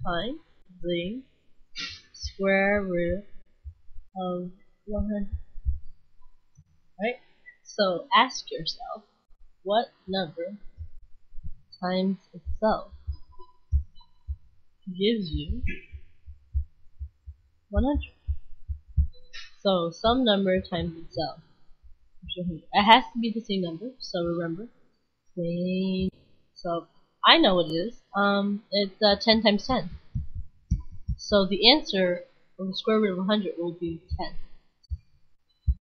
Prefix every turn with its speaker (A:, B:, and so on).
A: find the square root of 100. Right? So ask yourself, what number times itself gives you 100? So some number times itself. It has to be the same number, so remember. Same. So I know what it is. It's 10 times 10. So the answer of the square root of 100 will be 10.